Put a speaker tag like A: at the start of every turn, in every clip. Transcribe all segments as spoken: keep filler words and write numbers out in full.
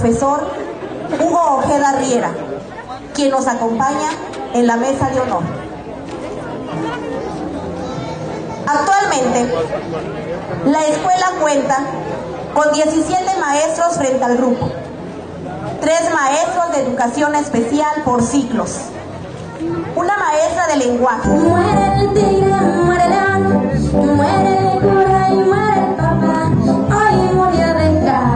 A: profesor Hugo Ojeda Riera, quien nos acompaña en la mesa de honor. Actualmente, la escuela cuenta con diecisiete maestros frente al grupo, tres maestros de educación especial por ciclos, una maestra de lenguaje.
B: Muere el tigre, muere el león, muere el cura y muere el papá. Hoy murió de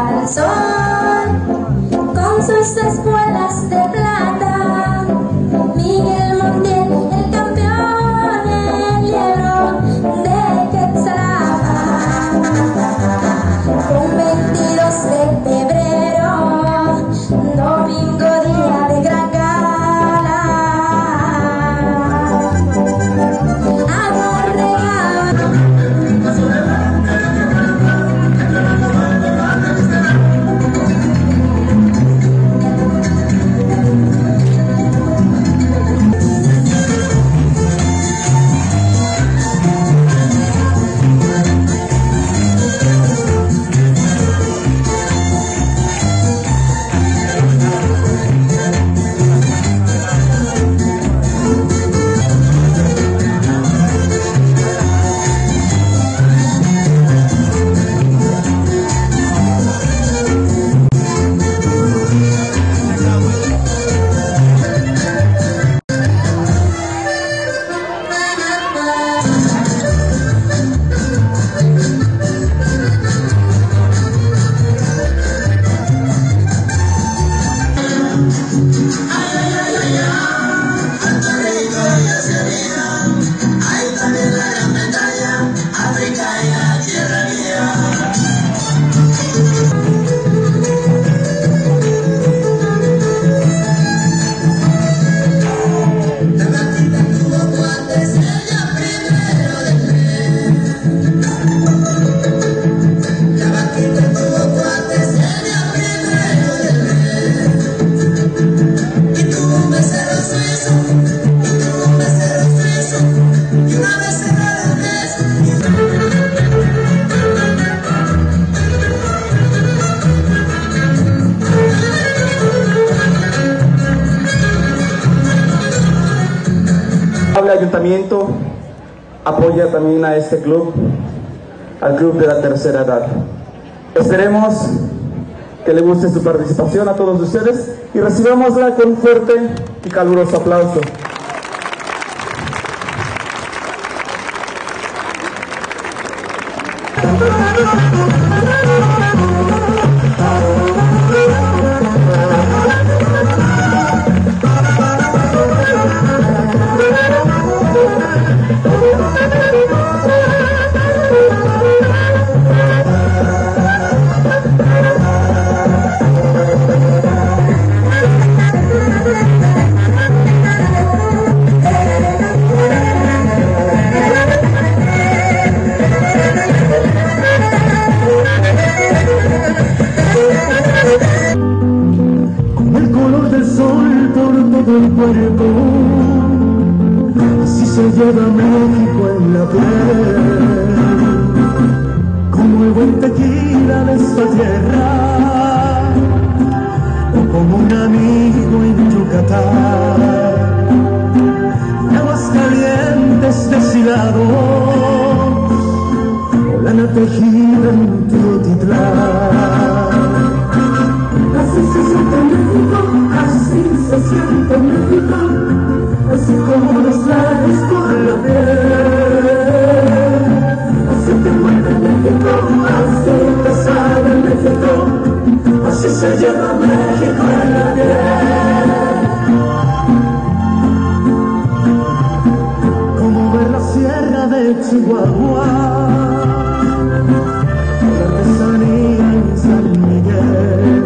B: corazón con sus espuelas de plata. Miguel Montiel, el campeón, el hierro de Quetzalapa. Un veintidós de febrero, domingo día de gran gala. Amor regalo.
C: El ayuntamiento apoya también a este club, al club de la tercera edad. Esperemos que le guste su participación a todos ustedes y recibámosla con un fuerte y caluroso aplauso.
D: El cuerpo, así se lleva México en la piel, como el buen tequila de esta tierra, o como un amigo en Yucatán, aguas calientes deshilados, o lana tejida en Tultitlán. Así se siente México, así se siente México, así como los labios por la piel. Así te mueve México, así te sabe México, así se lleva México en la piel. Como ver la sierra de Chihuahua, la artesanía en San Miguel.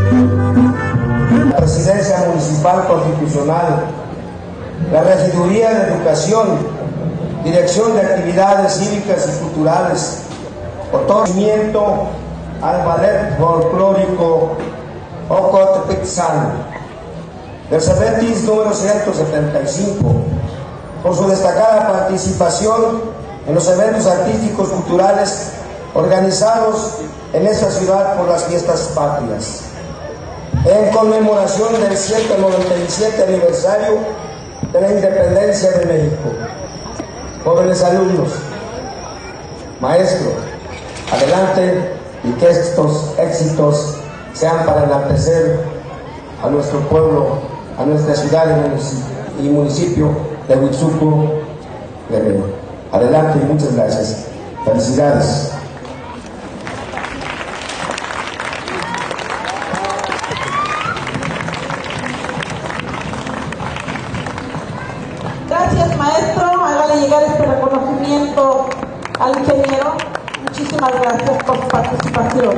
E: Presidencia Municipal Constitucional, la Regiduría de Educación, Dirección de Actividades Cívicas y Culturales, otorgamiento al ballet folclórico Ocotepetzal, del Cebetis número ciento setenta y cinco, por su destacada participación en los eventos artísticos culturales organizados en esta ciudad por las fiestas patrias. en conmemoración del ciento noventa y siete aniversario de la independencia de México. Jóvenes alumnos, maestros, adelante y que estos éxitos sean para enaltecer a nuestro pueblo, a nuestra ciudad y municipio de Huitzuco, Guerrero. Adelante y muchas gracias. Felicidades.
F: Gracias, maestro. Hágale llegar este reconocimiento al ingeniero. Muchísimas gracias por su participación.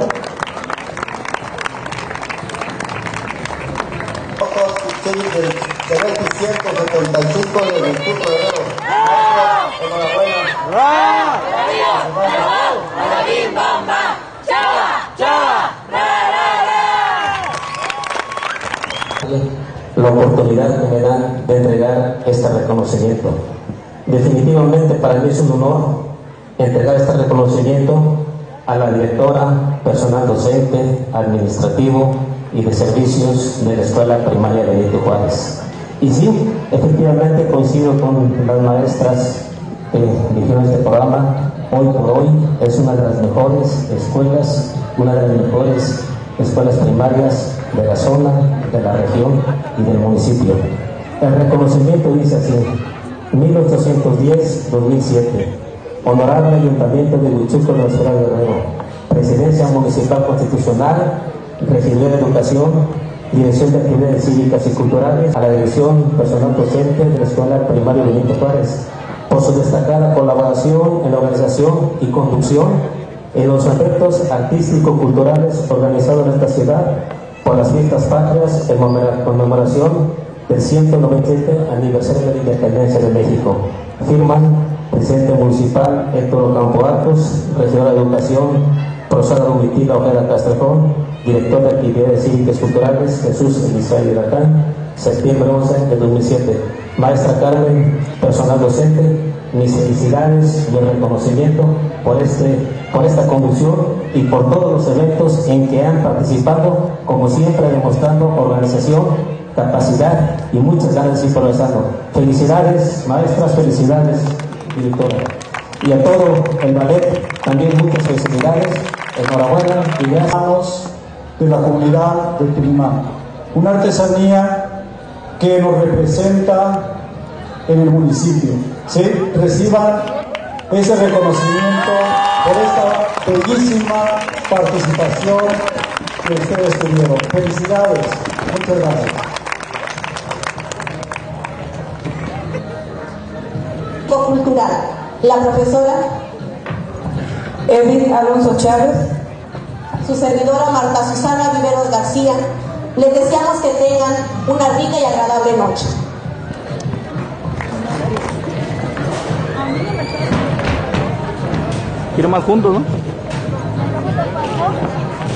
E: De ciento setenta y cinco de Huitzuco, Guerrero. Enhorabuena.
G: La oportunidad que me dan de entregar este reconocimiento. Definitivamente para mí es un honor entregar este reconocimiento a la directora, personal docente, administrativo y de servicios de la Escuela Primaria Benito Juárez. Y sí, efectivamente coincido con las maestras que dirigieron este programa. Hoy por hoy es una de las mejores escuelas, una de las mejores escuelas primarias de la zona, de la región y del municipio. El reconocimiento dice así: mil ochocientos diez a dos mil siete, Honorable Ayuntamiento de Huitzuco de la Ciudad de Guerrero, Presidencia Municipal Constitucional, Regiduría de Educación, Dirección de Actividades Cívicas y Culturales, a la Dirección Personal Docente de la Escuela Primaria Benito Juárez, por su destacada colaboración en la organización y conducción en los eventos artístico-culturales organizados en esta ciudad por las fiestas patrias en conmemoración del ciento noventa y siete aniversario de la Independencia de México. Firman Presidente Municipal Héctor Ocampo Arcos, Regidora de Educación Profesora Domitila Ojeda Castrejón, Director de Actividades Cívicas y Culturales Jesús Elisario Latán, septiembre once de dos mil siete. Maestra Carmen, personal docente, mis felicidades y el reconocimiento por, este, por esta conducción y por todos los eventos en que han participado, como siempre demostrando organización, capacidad y muchas ganas de seguir progresando. Felicidades, maestras, felicidades, directora. Y a todo el ballet, también muchas felicidades, enhorabuena y gracias.
H: De la comunidad de Turimán, una artesanía que nos representa en el municipio. ¿Sí? Reciban ese reconocimiento por esta bellísima participación que ustedes tuvieron. Felicidades, muchas gracias.
A: Cultural, la profesora
F: Edith Alonso Chávez,
A: su servidora Marta Susana Viveros García, les deseamos que tengan una rica y agradable noche.
C: Quiero más juntos, ¿no?